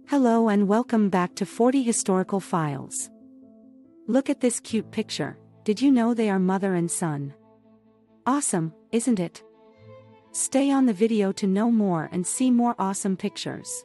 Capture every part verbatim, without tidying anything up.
Hello and welcome back to forty Historical Files. Look at this cute picture. Did you know they are mother and son? Awesome, isn't it? Stay on the video to know more and see more awesome pictures.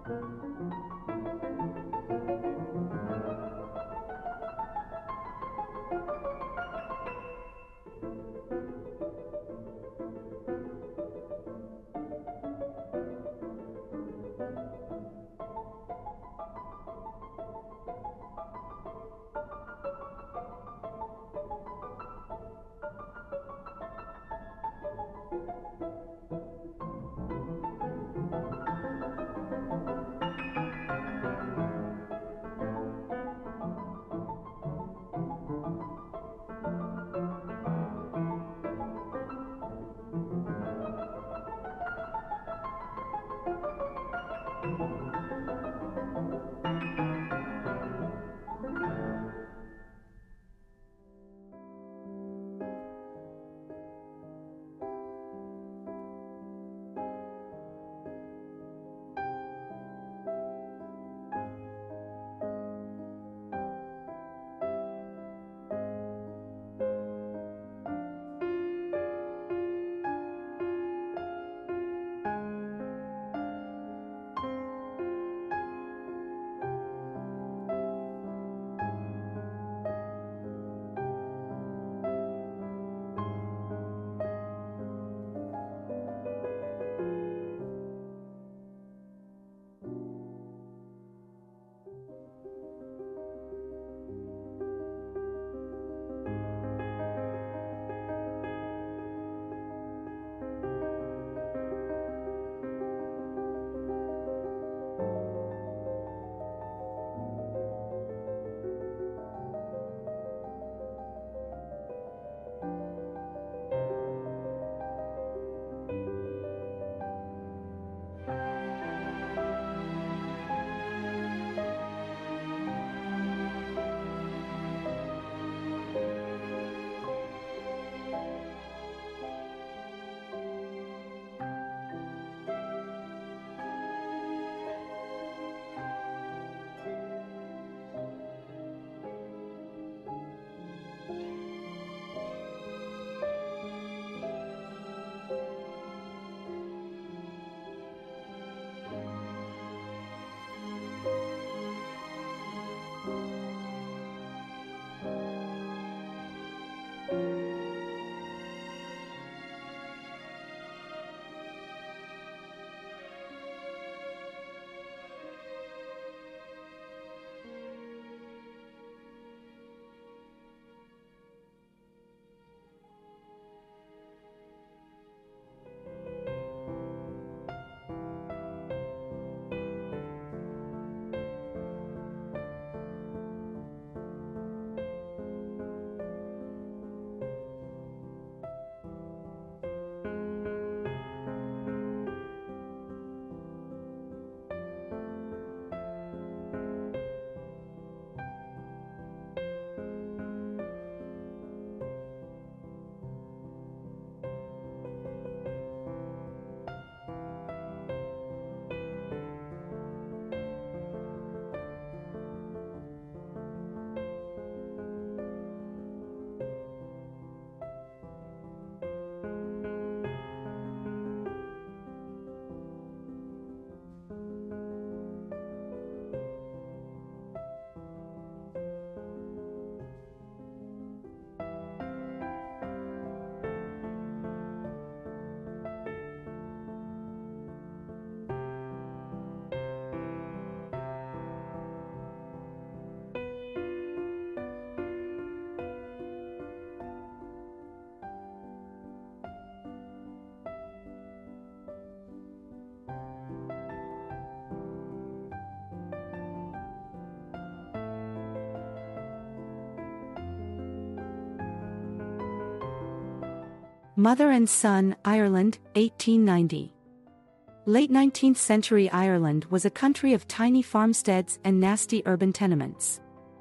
Mother and Son, Ireland, eighteen ninety. Late nineteenth century Ireland was a country of tiny farmsteads and nasty urban tenements.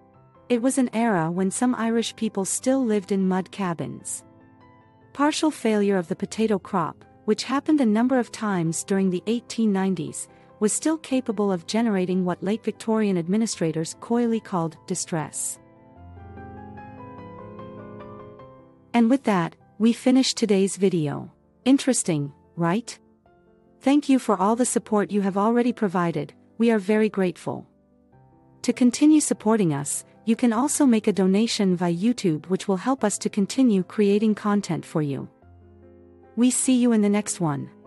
It was an era when some Irish people still lived in mud cabins. Partial failure of the potato crop, which happened a number of times during the eighteen nineties, was still capable of generating what late Victorian administrators coyly called distress. And with that, we finish today's video. Interesting, right? Thank you for all the support you have already provided. We are very grateful. To continue supporting us, you can also make a donation via YouTube, which will help us to continue creating content for you. We see you in the next one.